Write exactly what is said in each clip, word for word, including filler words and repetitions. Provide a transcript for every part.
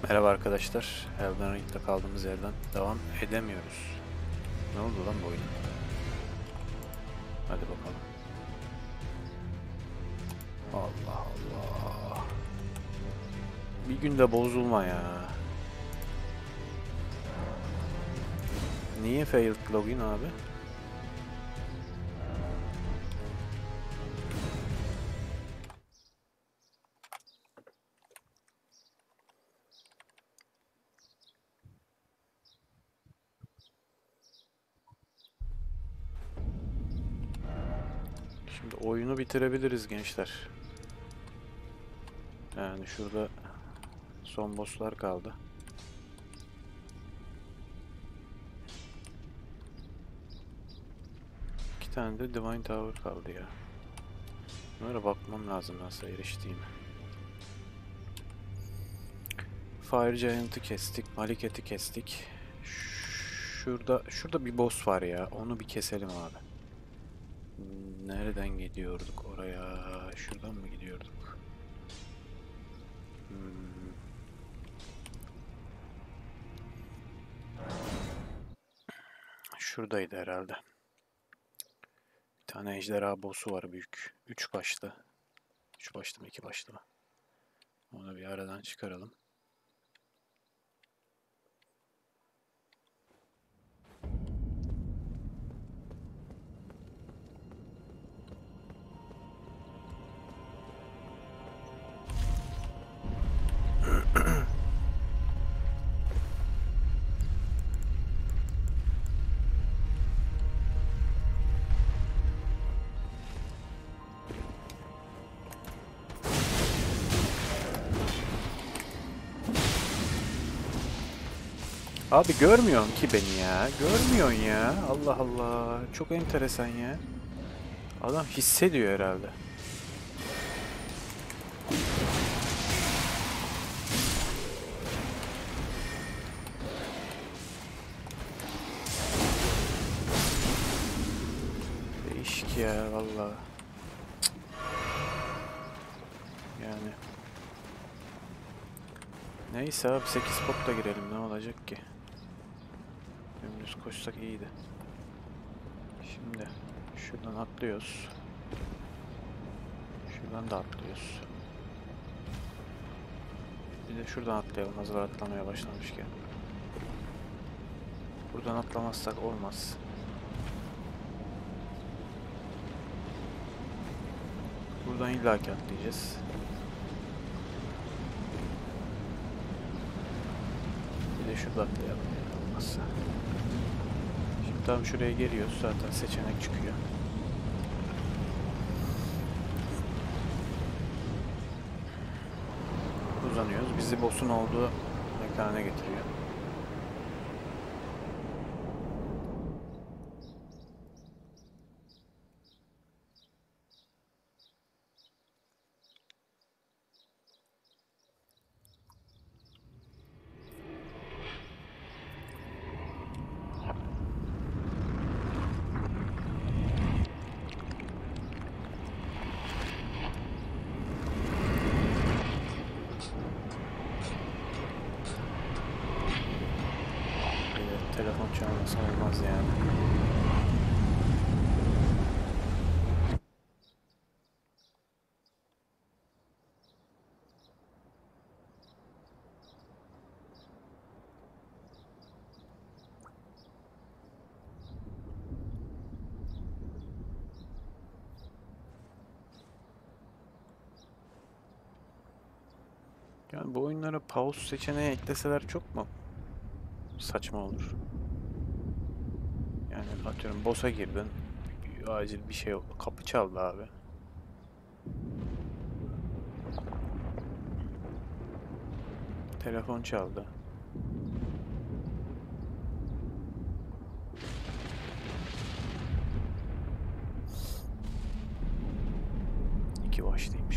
Merhaba arkadaşlar. Elden Ring'de kaldığımız yerden devam edemiyoruz. Ne oldu lan bu oyun? Hadi bakalım. Allah Allah. Bir günde bozulma ya. Niye failed login abi? Şimdi oyunu bitirebiliriz gençler. Yani şurada son bosslar kaldı. İki tane de Divine Tower kaldı ya. Bunlara bakmam lazım nasıl eriştiğimi. Fire Giant'ı kestik, Maliket'i kestik. Şurada şurada bir boss var ya. Onu bir keselim abi. Nereden gidiyorduk oraya? Şuradan mı gidiyorduk? Hmm. Şuradaydı herhalde. Bir tane ejderha boss'u var büyük. Üç başlı. Üç başlı mı iki başlı mı? Onu bir aradan çıkaralım. Abi görmüyorsun ki beni ya. Görmüyorsun ya. Allah Allah. Çok enteresan ya. Adam hissediyor herhalde. Değişik ya vallahi. Yani. Neyse abi sekiz spotla girelim ne olacak ki? Dümdüz koşsak iyiydi. Şimdi şuradan atlıyoruz. Şuradan da atlıyoruz. Bir de şuradan atlayalım hazır atlamaya başlamışken. Buradan atlamazsak olmaz. Buradan illaki atlayacağız. Bir de şurada atlayalım yani olmazsa. Şimdi tam şuraya geliyoruz zaten seçenek çıkıyor. Uzanıyoruz. Bizi boss'un olduğu ekrana getiriyor. Evet, telefon çalması olmaz yani. Yani bu oyunlara pause seçeneği ekleseler çok mu saçma olur? Yani atıyorum boss'a girdin. Acil bir şey oldu. Kapı çaldı abi. Telefon çaldı. İki başlıymış.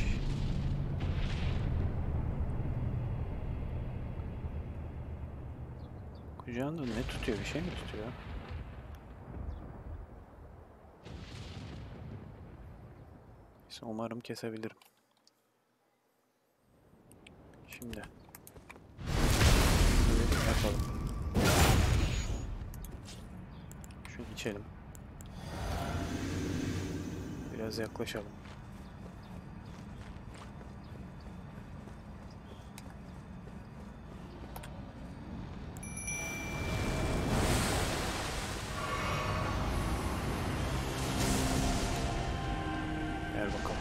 Kucağında ne tutuyor? Bir şey mi tutuyor? Neyse, umarım kesebilirim. Şimdi. yapalım. Şunu içelim. Biraz yaklaşalım. Gel bakalım.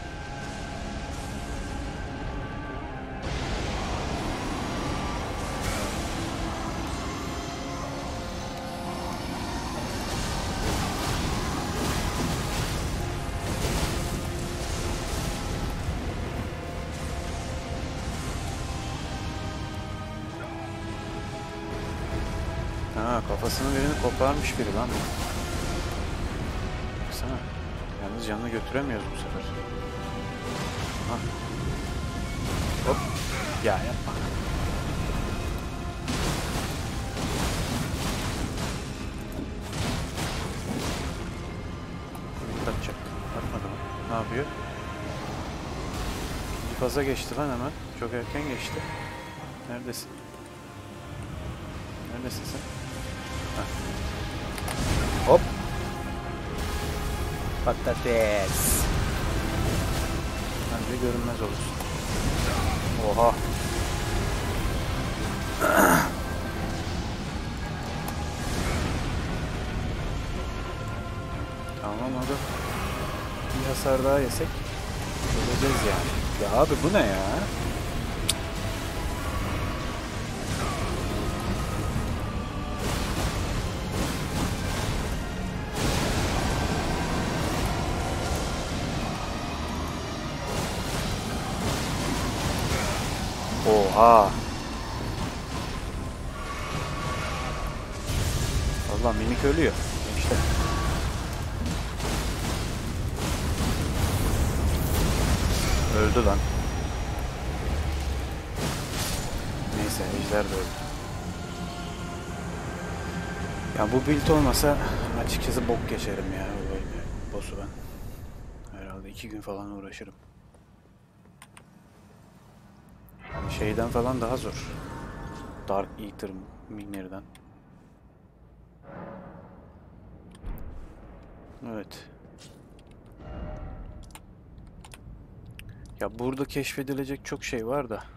Ha, kafasının birini koparmış biri lan. Baksana. Yalnız canını götüremiyoruz bu sefer. Ha. Hop. Ya yapma. Atacak. Atmadı mı? Ne yapıyor? Bir faza geçti lan hemen. Çok erken geçti. Neredesin? Neredesin sen? Heh. Hop. Patates. Bence görünmez olursun. Oha. Tamam abi. Bir hasar daha yesek öleceğiz yani. Ya abi bu ne ya? Oha. Vallahi minik ölüyor. İşte. Öldü lan. Neyse ejder de öldü. Ya bu build olmasa açıkçası bok geçerim ya. Böyle boss'u ben. Herhalde iki gün falan uğraşırım. Şeyden falan daha zor. Dark Eater Minier'den. Evet. Ya burada keşfedilecek çok şey var da.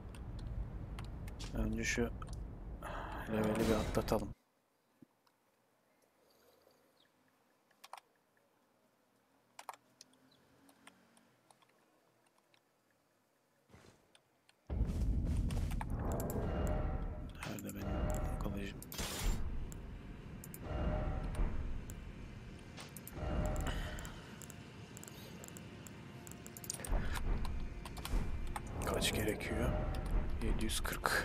Önce şu leveli bir atlatalım. Nerede benim kılıcım? Kaç gerekiyor? yedi yüz kırk.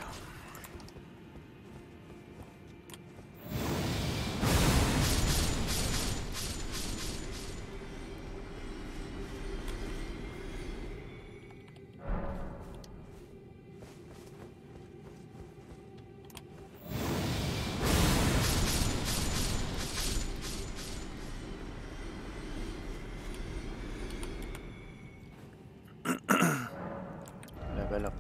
Level up.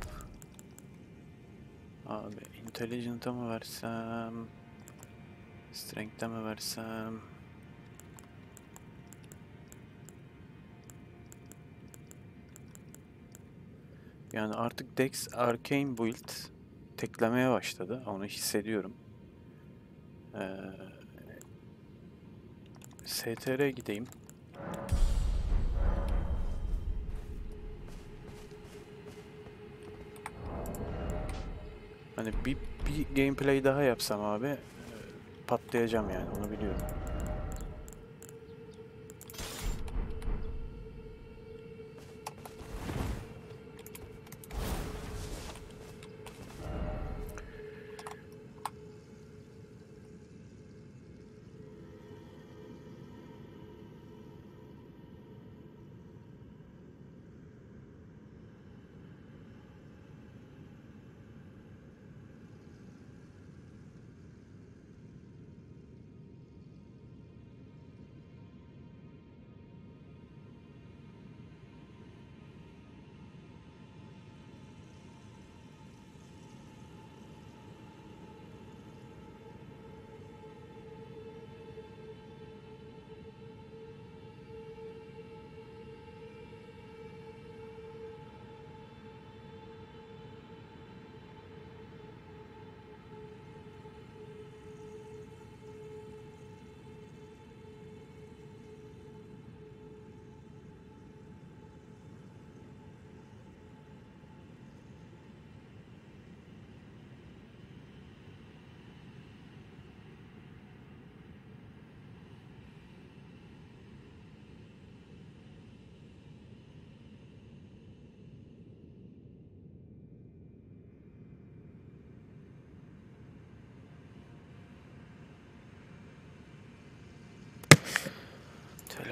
Abi intelligent'a mı versem? Strength'e mi versem? Yani artık Dex Arcane Build teklemeye başladı. Onu hissediyorum. Ee, S T R'ye gideyim. Hani bir, bir gameplay daha yapsam abi e, patlayacağım yani onu biliyorum.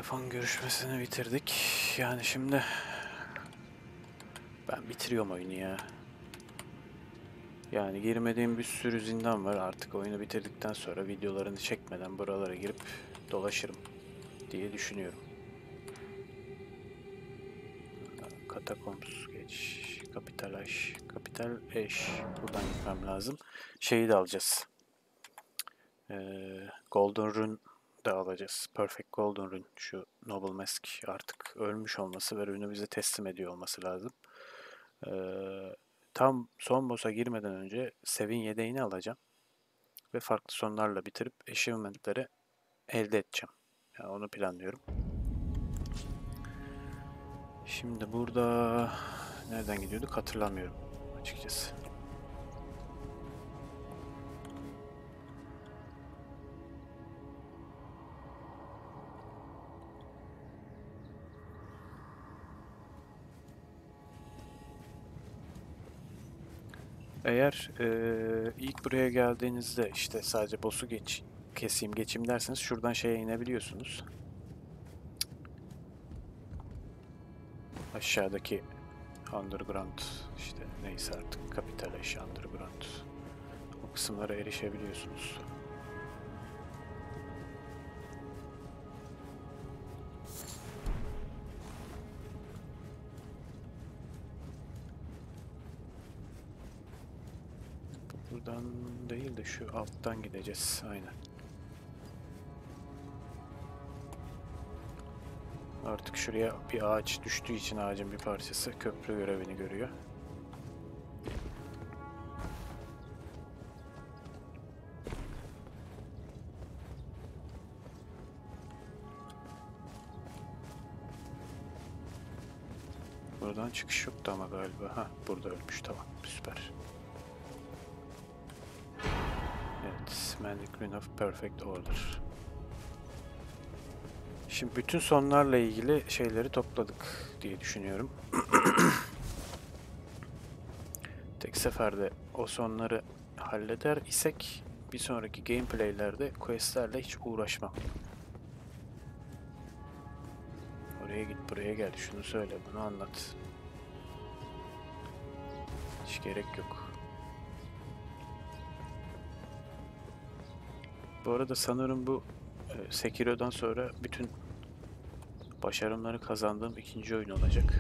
Telefon görüşmesini bitirdik. Yani şimdi ben bitiriyorum oyunu ya. Yani girmediğim bir sürü zindan var. Artık oyunu bitirdikten sonra videolarını çekmeden buralara girip dolaşırım diye düşünüyorum. Katakombs geç. Kapital Aş. Kapital Eş. Buradan gitmem lazım. Şeyi de alacağız. Ee, Golden Rune da alacağız. Perfect Golden Rune. Şu Noble Mask artık ölmüş olması ve ürünü bize teslim ediyor olması lazım. Ee, tam son boss'a girmeden önce Sevin yedeğini alacağım. Ve farklı sonlarla bitirip achievement'leri elde edeceğim. Yani onu planlıyorum. Şimdi burada nereden gidiyorduk hatırlamıyorum açıkçası. Eğer e, ilk buraya geldiğinizde işte sadece boss'u geç, keseyim geçeyim derseniz şuradan şeye inebiliyorsunuz. Aşağıdaki Underground işte neyse artık Capital Ash Underground o kısımlara erişebiliyorsunuz. Buradan değil de şu alttan gideceğiz. Aynen. Artık şuraya bir ağaç düştüğü için ağacın bir parçası köprü görevini görüyor. Buradan çıkış yoktu ama galiba. Ha, burada ölmüş. Tamam. Süper. Evet. Mandic of Perfect Order. Şimdi bütün sonlarla ilgili şeyleri topladık diye düşünüyorum. Tek seferde o sonları halleder isek bir sonraki gameplaylerde questlerle hiç uğraşmam. Oraya git, buraya gel, şunu söyle, bunu anlat. Hiç gerek yok. Bu arada sanırım bu e, Sekiro'dan sonra bütün başarımları kazandığım ikinci oyun olacak.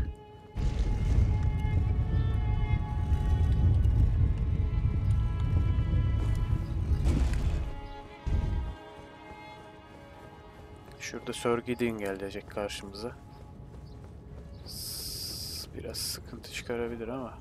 Şurada Sir Gideon gelecek karşımıza. Biraz sıkıntı çıkarabilir ama.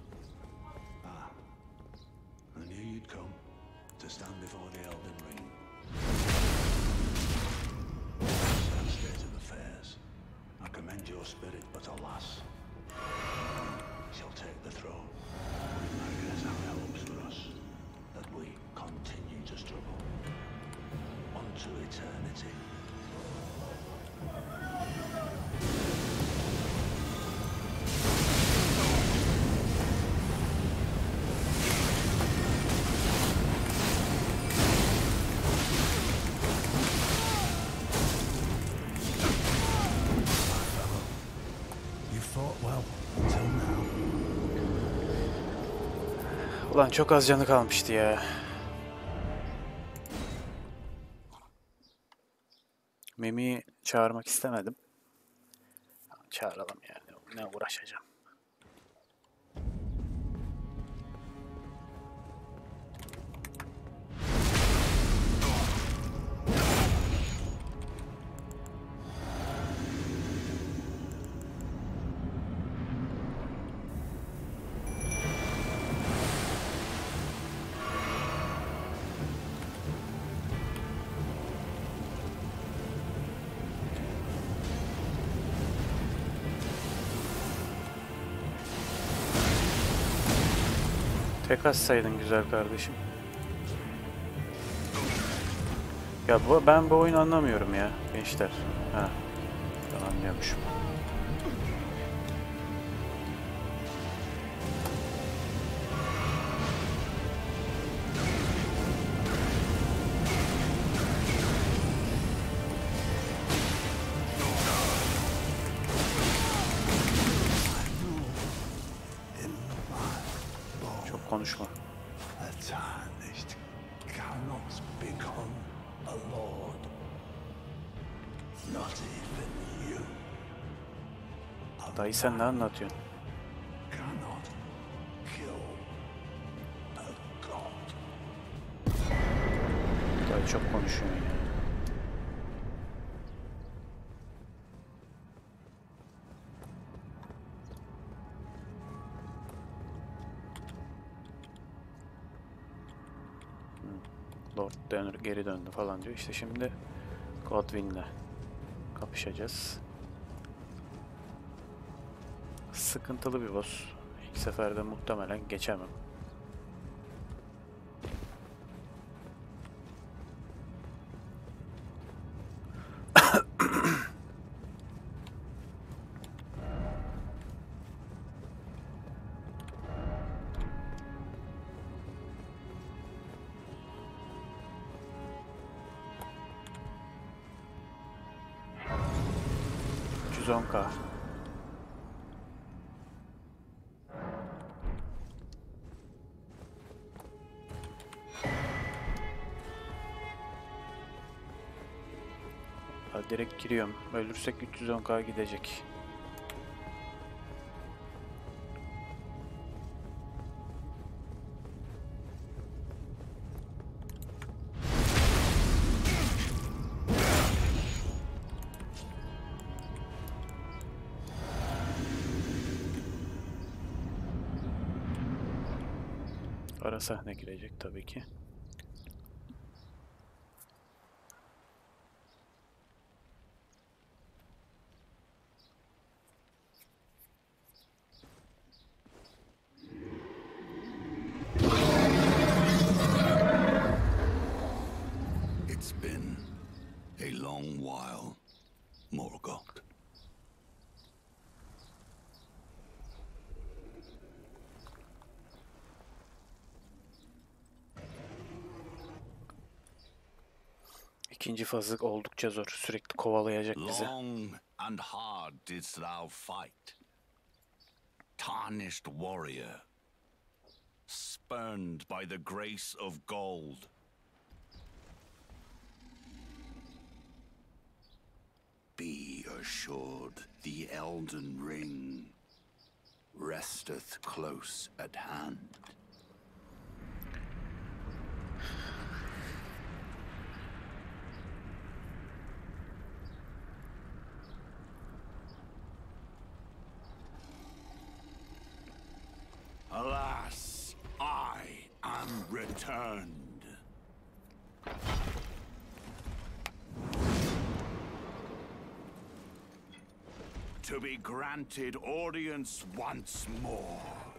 Ulan çok az canı kalmıştı ya. Mimi'yi çağırmak istemedim. Çağıralım yani. Ne uğraşacağım. Tek atsaydın güzel kardeşim. Ya bu, ben bu oyunu anlamıyorum ya gençler. Ha, ben anlıyormuşum. konuşma. A tarnished cannot become a lord. Not even you. Dayı sen ne anlatıyorsun? Cannot kill a god. Dayı çok konuşuyorsun ya. Lord dönür, geri döndü falan diyor. İşte şimdi Godwyn'le kapışacağız. Sıkıntılı bir boss. İlk seferde muhtemelen geçemem. üç yüz on K. Ha, direkt giriyorum. Ölürsek üç yüz on K gidecek. Ara sahne girecek tabii ki. It's been a long while, Morgoth. İkinci fazı oldukça zor. Sürekli kovalayacak bizi. Long and hard didst thou fight, tarnished warrior, spurned by the grace of gold. Be assured the Elden Ring resteth close at hand. Alas, I am returned. To be granted audience once more.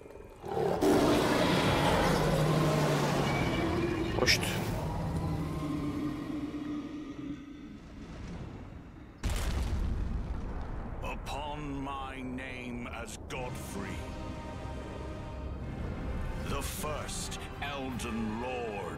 Hoşt. Upon my name as Godfrey, the first Elden Lord.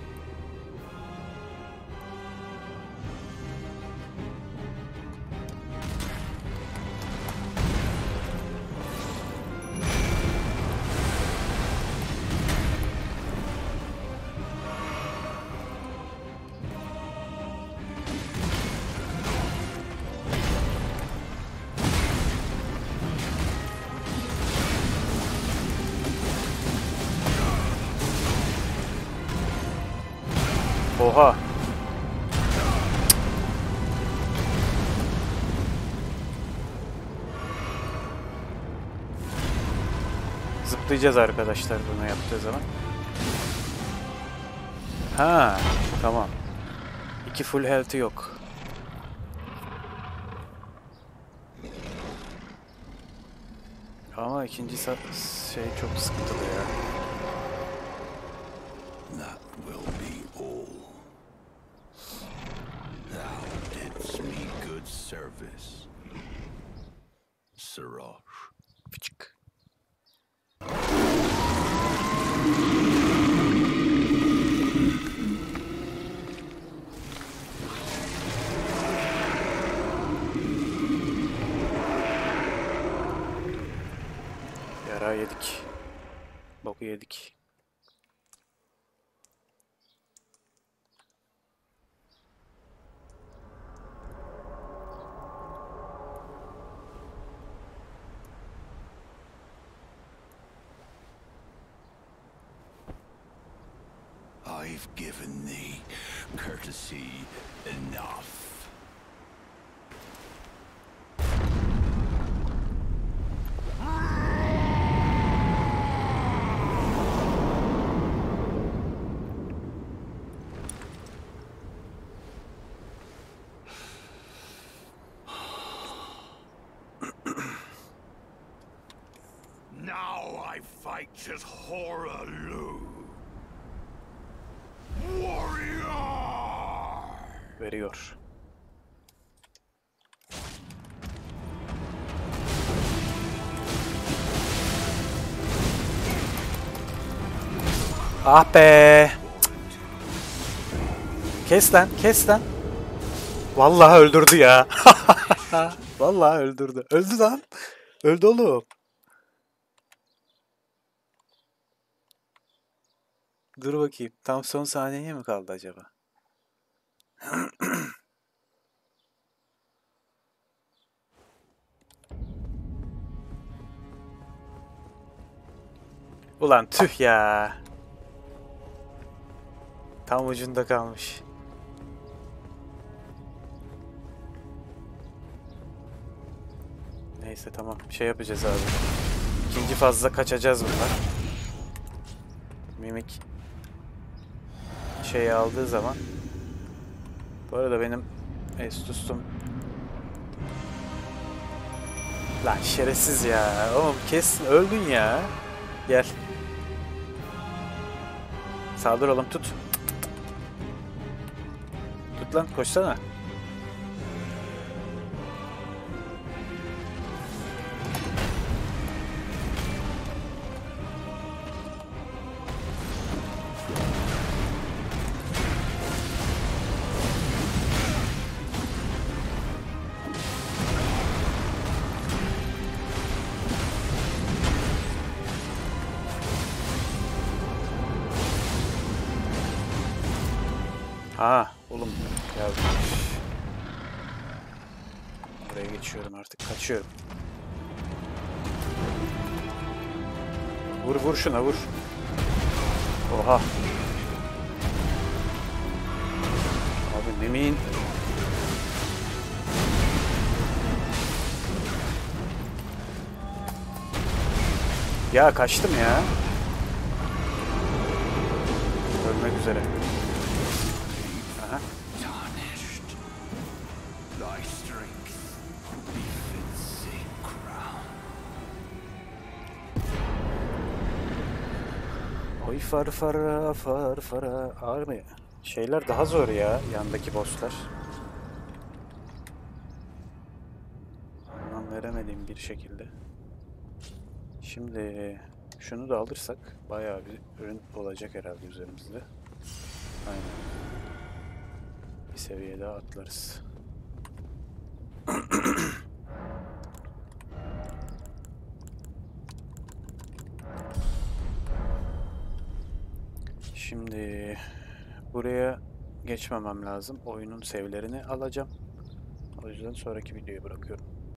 Oha. Zıplayacağız arkadaşlar bunu yaptığı zaman. Ha, tamam. İki full health'i yok. Ama ikinci şey çok sıkıntılı ya. That will be all. Thou didst me good service, Sirosh. Fıçık. Yara yedik. Boku yedik. I've given thee courtesy enough. Now I fight as Horalu. Warrior! Veriyor. Ah be. Kes lan, kes lan. Vallahi öldürdü ya. Vallahi öldürdü. Öldü lan. Öldü oğlum. Dur bakayım. Tam son saniyeye mi kaldı acaba? Ulan tüh ya. Tam ucunda kalmış. Neyse tamam. Şey yapacağız abi. İkinci fazla kaçacağız bunlar. Mimik şeyi aldığı zaman. Bu arada benim Estus'um. Lan şerefsiz ya. Oğlum kesin öldün ya. Gel. Saldır oğlum, tut. Tut lan, koşsana. Ha oğlum ya. Buraya geçiyorum artık, kaçıyorum. Vur vur şuna, vur. Oha. Abi Mimik'in ya kaçtım ya. Ölmek üzere. Aha. Tarnished. Thy strength befits a crown. Oy far fara far fara. Ağır mı? Şeyler daha zor ya, yandaki bosslar. Anlam veremediğim bir şekilde. Şimdi şunu da alırsak bayağı bir ürün olacak herhalde üzerimizde. Aynen. Bir seviye daha atlarız. Şimdi buraya geçmemem lazım. Oyunun save'lerini alacağım. O yüzden sonraki videoyu bırakıyorum.